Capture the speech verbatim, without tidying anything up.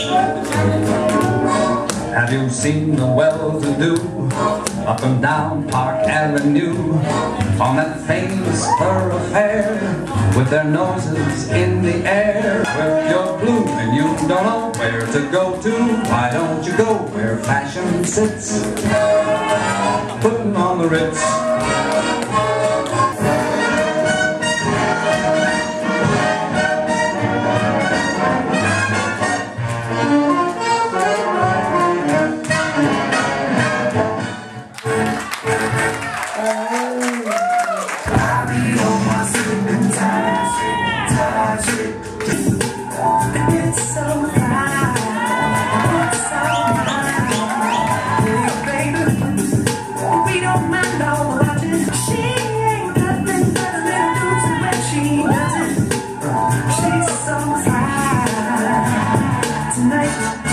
Have you seen the well-to-do up and down Park Avenue on that famous thoroughfare with their noses in the air? If you're blue and you don't know where to go to, why don't you go where fashion sits, putting on the Ritz? It's so fine, it's so fine, baby, we don't mind all watching. She ain't nothing but a little loose when she does it. She's so fine tonight.